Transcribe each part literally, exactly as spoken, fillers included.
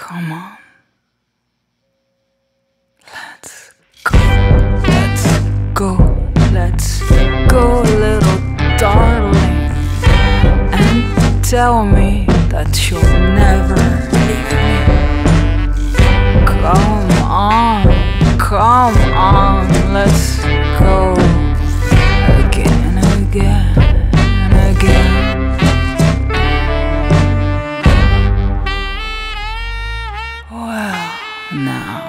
Come on. Let's go. Let's go. Let's go, little darling. And tell me that you'll never leave me. Come on. Come on. Let's go. Again and again and again. Now,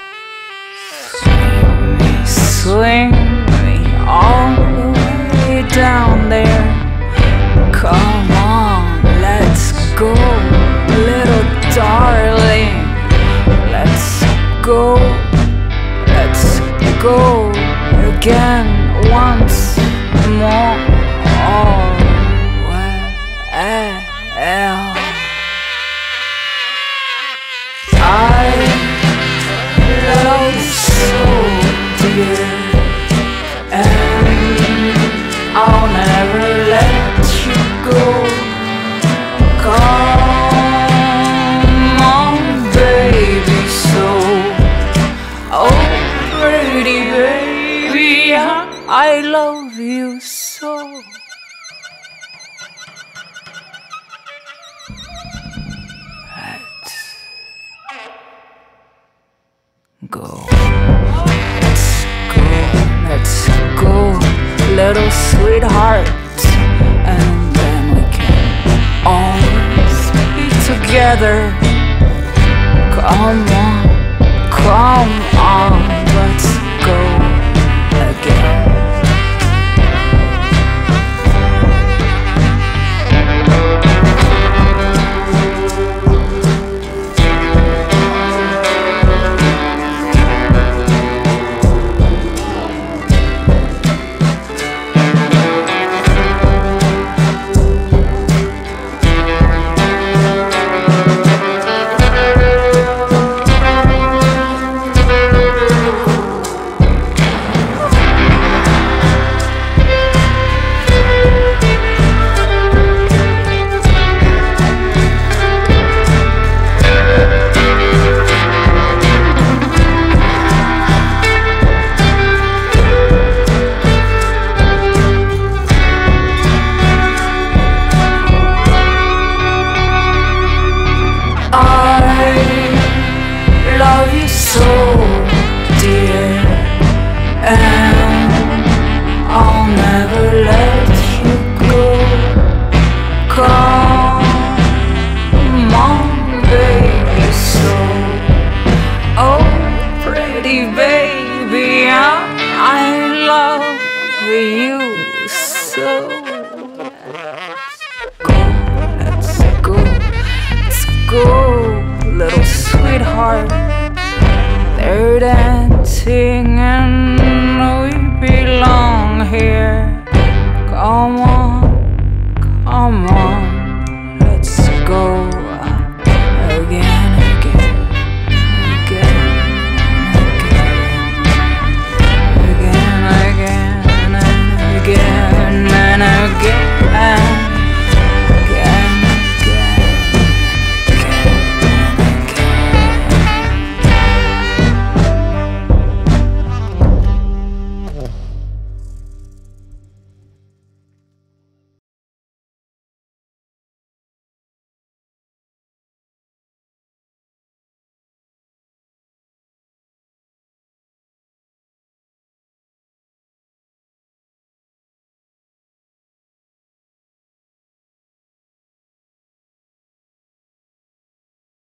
swing me, swing me all the way down there. Come on, let's go, little darling. Let's go, let's go again once more. Oh, well, I love you so, dear, and I'll never let you go. Come on, baby, so, oh, pretty baby, I love you so. Go. Let's go, let's go, little sweetheart, and then we can always be together. Come on, come on, let's go again. Little sweetheart, they're dancing